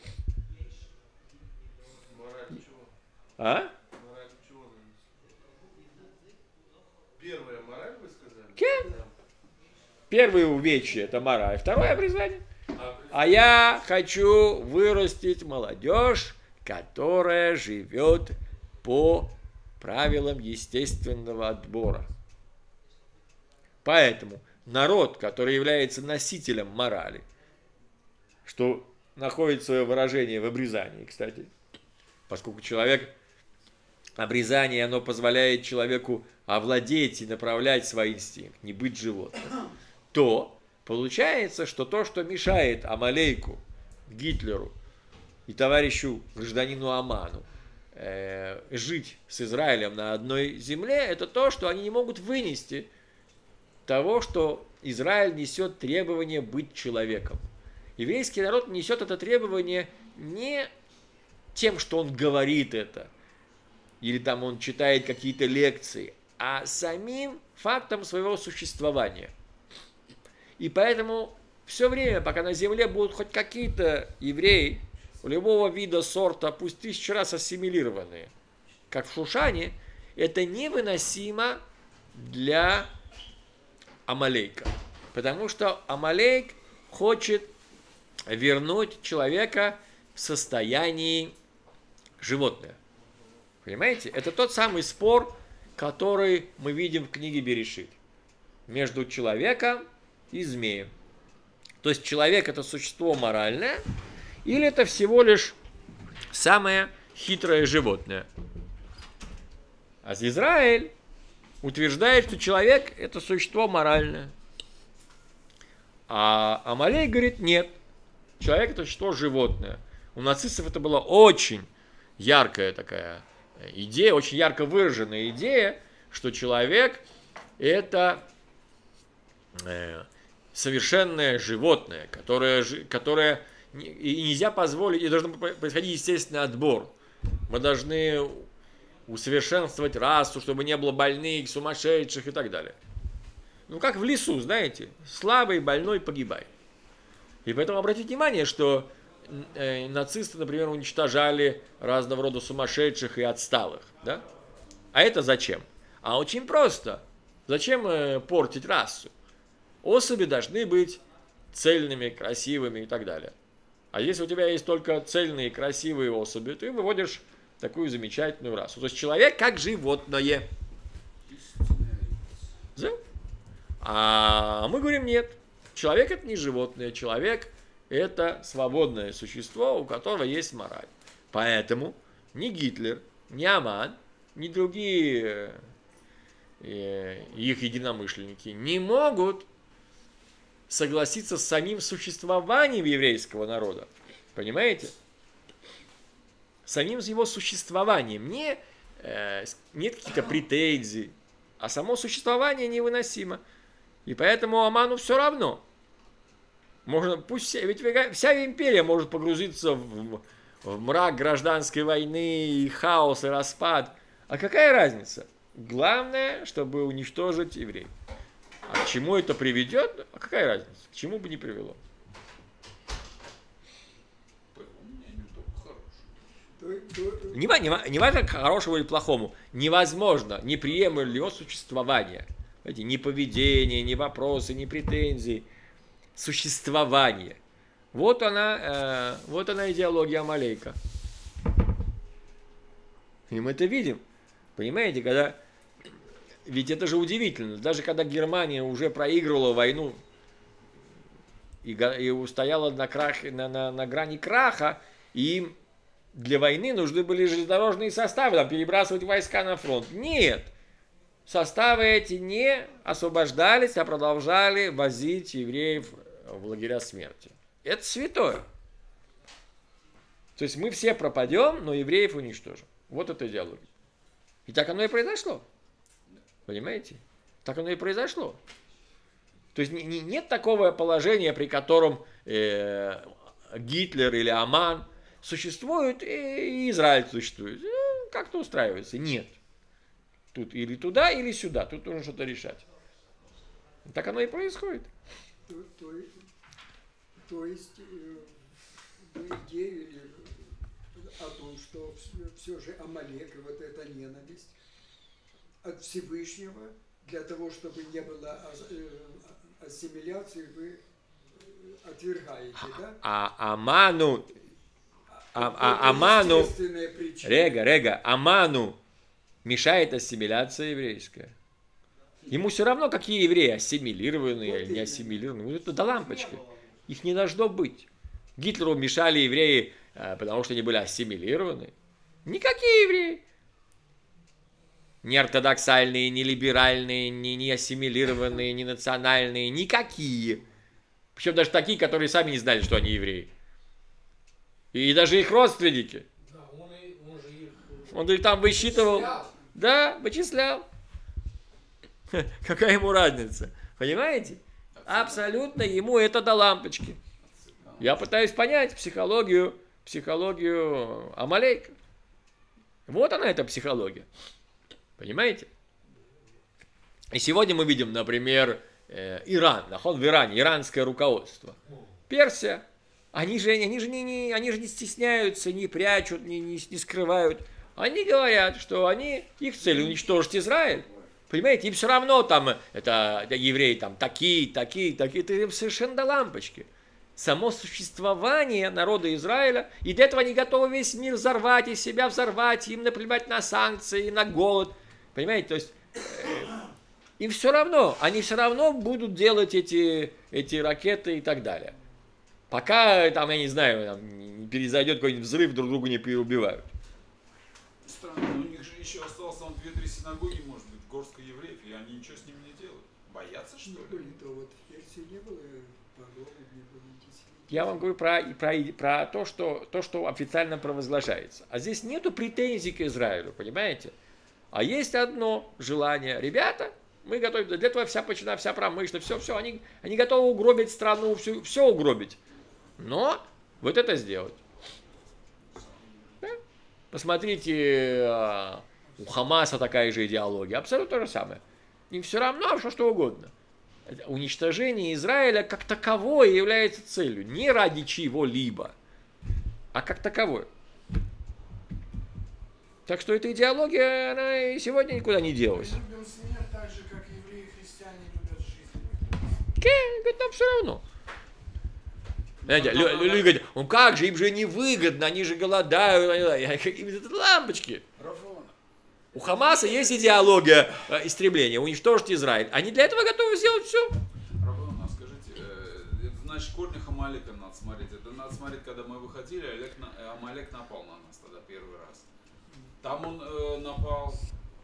S2: Мораль чего?
S1: А?
S2: Мораль чего нанесли? Первая мораль, вы сказали?
S1: Кен? Первое увечье – это мораль, второе – обрезание. А я хочу вырастить молодежь, которая живет по правилам естественного отбора. Поэтому народ, который является носителем морали, что находит свое выражение в обрезании, кстати, поскольку обрезание, оно позволяет человеку овладеть и направлять свой инстинкт, не быть животным, то получается, что то, что мешает Амалейку, Гитлеру и товарищу гражданину Аману жить с Израилем на одной земле, это то, что они не могут вынести того, что Израиль несет требование быть человеком. Еврейский народ несет это требование не тем, что он говорит это, или там он читает какие-то лекции, а самим фактом своего существования. И поэтому все время, пока на земле будут хоть какие-то евреи, любого вида, сорта, пусть 1000 раз ассимилированные, как в Шушане, это невыносимо для Амалейка. Потому что Амалейк хочет вернуть человека в состоянии животное. Понимаете? Это тот самый спор, который мы видим в книге Берешит. Между человеком и змеем. То есть человек это существо моральное, или это всего лишь самое хитрое животное. А Израиль утверждает, что человек это существо моральное. А Амалей говорит, нет, человек это существо животное. У нацистов это была очень яркая такая идея, очень ярко выраженная идея, что человек это совершенное животное, которое и нельзя позволить, и должен происходить естественный отбор. Мы должны усовершенствовать расу, чтобы не было больных, сумасшедших и так далее. Ну, как в лесу, знаете, слабый, больной погибает. И поэтому обратите внимание, что нацисты, например, уничтожали разного рода сумасшедших и отсталых. Да? А это зачем? А очень просто. Зачем портить расу? Особи должны быть цельными, красивыми и так далее. А если у тебя есть только цельные, красивые особи, ты выводишь такую замечательную расу. То есть человек как животное. Да? А мы говорим, нет. Человек это не животное. Человек это свободное существо, у которого есть мораль. Поэтому ни Гитлер, ни Аман, ни другие их единомышленники не могут согласиться с самим существованием еврейского народа. Понимаете? Самим его существованием. Нет каких-то претензий, а само существование невыносимо. И поэтому Аману все равно. Можно, пусть ведь вся империя может погрузиться в мрак гражданской войны, и хаос, и распад. А какая разница? Главное, чтобы уничтожить евреев. А к чему это приведет? А какая разница? К чему бы не привело? Не важно, к хорошему или плохому. Невозможно, неприемлемо его существование. Знаете, ни поведение, ни вопросы, ни претензии. Существование. Вот она идеология Амалейка. И мы это видим. Понимаете, когда... Ведь это же удивительно. Даже когда Германия уже проигрывала войну и устояла на грани краха, им для войны нужны были железнодорожные составы, там, перебрасывать войска на фронт. Нет. Составы эти не освобождались, а продолжали возить евреев в лагеря смерти. Это святое. То есть мы все пропадем, но евреев уничтожим. Вот эта идеология. И так оно и произошло. Понимаете? Так оно и произошло. То есть нет такого положения, при котором Гитлер или Аман существуют, и Израиль существует. Как-то устраивается. Нет. Тут или туда, или сюда. Тут нужно что-то решать. Так оно и происходит.
S6: То есть идею о том, что все же Амалек и вот эта ненависть от Всевышнего, для того, чтобы не было ассимиляции, вы отвергаете, да?
S1: Аману, Аману мешает ассимиляция еврейская. Ему все равно, какие евреи, ассимилированные или не ассимилированные. Это до лампочки. Их не должно быть. Гитлеру мешали евреи, потому что они были ассимилированы. Никакие евреи. Ни ортодоксальные, ни либеральные, ни ассимилированные, ни национальные. Никакие. Причем даже такие, которые сами не знали, что они евреи. И даже их родственники. Он их там высчитывал. Да, вычислял. Какая ему разница? Понимаете? Абсолютно ему это до лампочки. Я пытаюсь понять психологию Амалейка. Вот она, эта психология. Понимаете? И сегодня мы видим, например, Иран, нахон в Иране, иранское руководство. Персия, они же не стесняются, не прячут, не скрывают. Они говорят, что их цель уничтожить Израиль. Понимаете, им все равно там, это евреи там такие, это им совершенно до лампочки. Само существование народа Израиля, и для этого они готовы весь мир взорвать, и себя взорвать, им наплевать на санкции, на голод. Понимаете, то есть им все равно, они все равно будут делать эти ракеты и так далее. Пока там, я не знаю, там, не произойдет какой-нибудь взрыв, друг друга не переубивают.
S3: Странно, но у них же еще осталось там 2-3 синагоги, может быть, горстка евреев, и они ничего с ними не делают. Боятся, что ли?
S6: Были-то вот в Персии не было погромов, не было антисемитизма.
S1: Я вам говорю про то, что официально провозглашается. А здесь нету претензий к Израилю, понимаете? А есть одно желание. Ребята, мы готовы, для этого вся промышленность, все, они готовы угробить страну, все угробить. Но вот это сделать. Да? Посмотрите, у Хамаса такая же идеология, абсолютно то же самое. Им все равно, что угодно. Уничтожение Израиля как таковое является целью, не ради чего-либо, а как таковое. Так что эта идеология, она и сегодня никуда не делась.
S4: Мы любим смерть так же, как евреи и христиане любят жизнь.
S1: Говорит, нам все равно. Знаете, люди говорят, ну как же, им же невыгодно, они же голодают, им это лампочки. У Хамаса есть идеология истребления, уничтожить Израиль. Они для этого готовы сделать все.
S3: Равон, скажите, это значит корни Амалека надо смотреть. Это надо смотреть, когда мы выходили, Амалек напал на нас тогда первый раз. Там он напал.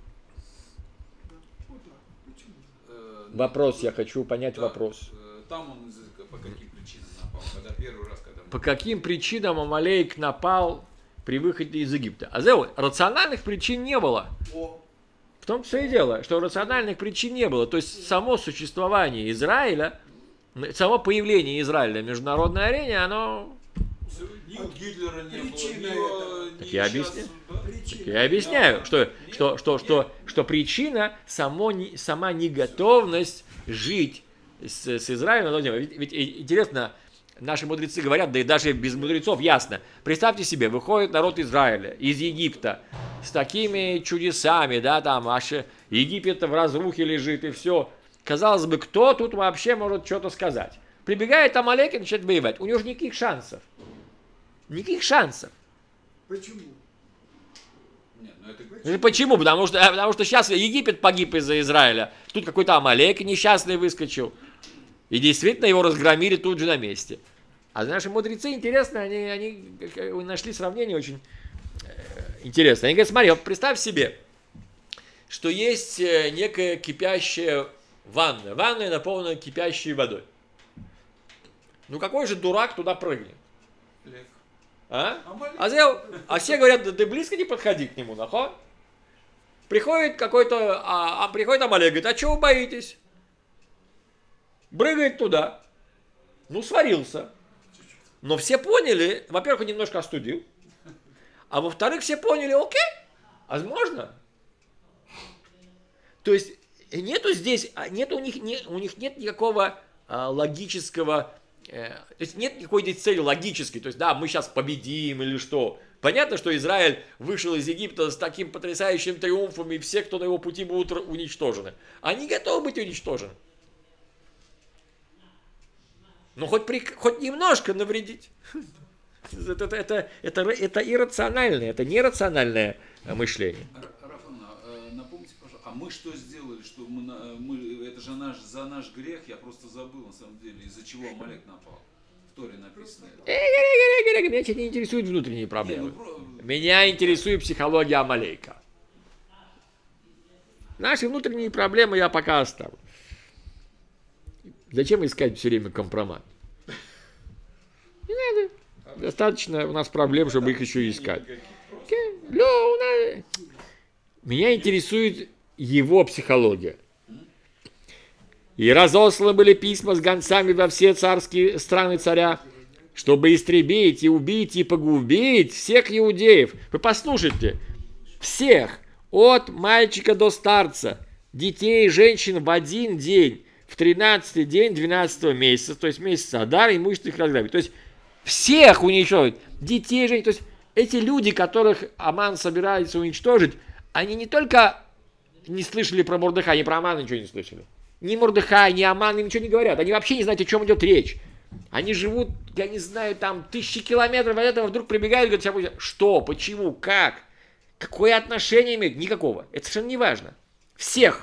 S1: Вопрос, я хочу понять вопрос.
S3: Там он по каким причинам напал, когда первый раз, когда мы...
S1: По каким причинам Амалек напал при выходе из Египта? А рациональных причин не было. В том все и дело, что рациональных причин не было. То есть само существование Израиля, само появление Израиля на международной арене, оно...
S3: Ни у Гитлера не
S6: Причина
S3: было, ни
S1: я
S3: сейчас,
S1: объясню.
S3: да?
S1: Я объясняю, что причина сама неготовность жить с Израилем. Ведь интересно, наши мудрецы говорят, да и даже без мудрецов ясно. Представьте себе, выходит народ Израиля из Египта с такими чудесами, да, там аж Египет в разрухе лежит и все. Казалось бы, кто тут вообще может что-то сказать? Прибегает Амалек и начинает воевать. У него же никаких шансов. Никаких шансов.
S6: Почему?
S3: Нет, ну это...
S1: Почему? Потому что сейчас Египет погиб из-за Израиля. Тут какой-то Амалек несчастный выскочил. И действительно его разгромили тут же на месте. А наши мудрецы, интересно, они нашли сравнение очень интересное. Они говорят, смотри, вот представь себе, что есть некая кипящая ванна. Ванна наполнена кипящей водой. Ну какой же дурак туда прыгнет?
S3: Лев.
S1: А все говорят, да ты близко не подходи к нему, нахо. Приходит приходит Амалек, говорит, а чего вы боитесь? Брыгает туда. Ну, сварился. Но все поняли, во-первых, он немножко остудил, а во-вторых, все поняли, окей, возможно. То есть, нету здесь, у них нет никакого логического, то есть нет никакой здесь цели логической, то есть, да, мы сейчас победим или что. Понятно, что Израиль вышел из Египта с таким потрясающим триумфом, и все, кто на его пути, будут уничтожены. Они готовы быть уничтожены. Но хоть немножко навредить. Это иррациональное, это нерациональное мышление.
S3: Рафан, напомните, пожалуйста, а мы что сделали, что это же за наш грех, я просто забыл на самом деле, из-за чего Амалек напал. В Торе написано это.
S1: Меня не интересуют внутренние проблемы. Меня интересует психология Амалейка. Наши внутренние проблемы я пока оставлю. Зачем искать все время компромат? Не надо. Достаточно у нас проблем, чтобы их еще искать. Меня интересует его психология. И разосланы были письма с гонцами во все царские страны царя, чтобы истребить и убить и погубить всех иудеев. Вы послушайте, всех, от мальчика до старца, детей и женщин в один день, в 13-й день 12-го месяца, то есть месяца Адара, имущество их разграбить. То есть всех уничтожить, детей же. То есть эти люди, которых Аман собирается уничтожить, они не только не слышали про Мордехая, они про Амана ничего не слышали. Ни Мордехай, ни Аман им ничего не говорят. Они вообще не знают, о чем идет речь. Они живут, я не знаю, там тысячи километров от этого, вдруг прибегают и говорят, что, почему, как, какое отношение имеют? Никакого. Это совершенно не важно. Всех.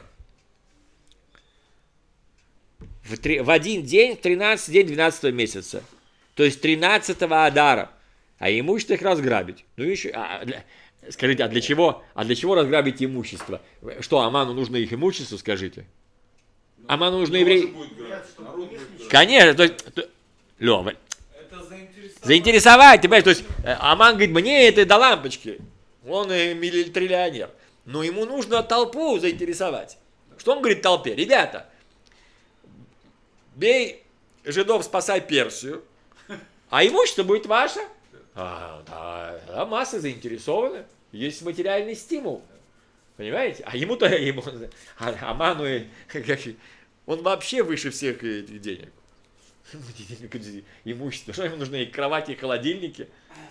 S1: В один день, в 13 день 12 месяца. То есть 13-го Адара. А имущество их разграбить. Ну еще, скажите, а для чего разграбить имущество? Что, Аману нужно их имущество, скажите? Аману нужно евреи. Конечно, то есть, Лёва, заинтересовать, ты понимаешь, то есть Аман говорит, мне это до лампочки, он триллионер, но ему нужно толпу заинтересовать. Что он говорит толпе? Ребята, бей жидов, спасай Персию, а имущество будет ваше. Да, массы заинтересованы, есть материальный стимул, понимаете? А Аману, он вообще выше всех этих денег. Имущество. Что ему нужны? И кровати, и холодильники.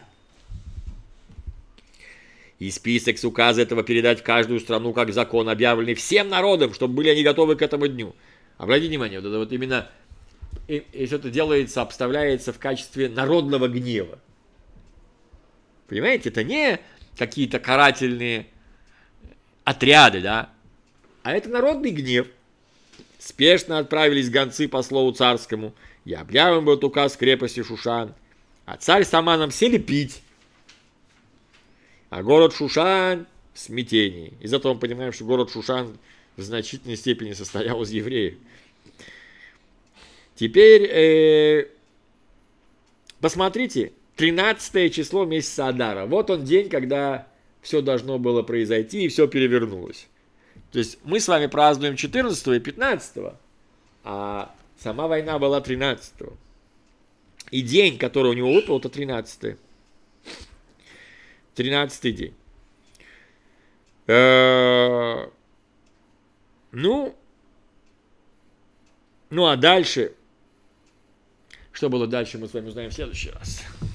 S1: И список с указа этого передать в каждую страну как закон, объявленный всем народам, чтобы были они готовы к этому дню. Обратите внимание, вот это вот именно, если это делается, обставляется в качестве народного гнева. Понимаете, это не какие-то карательные отряды, да, а это народный гнев. Спешно отправились гонцы по слову царскому, и объявлен был указ в крепости Шушан. А царь с Аманом сели пить, а город Шушан в смятении. Из этого мы понимаем, что город Шушан в значительной степени состоял из евреев. Теперь посмотрите, 13 число месяца Адара. Вот он день, когда все должно было произойти и все перевернулось. То есть мы с вами празднуем 14 и 15, а сама война была 13. И день, который у него выпал, это 13. 13 день. Ну, а дальше, что было дальше, мы с вами узнаем в следующий раз.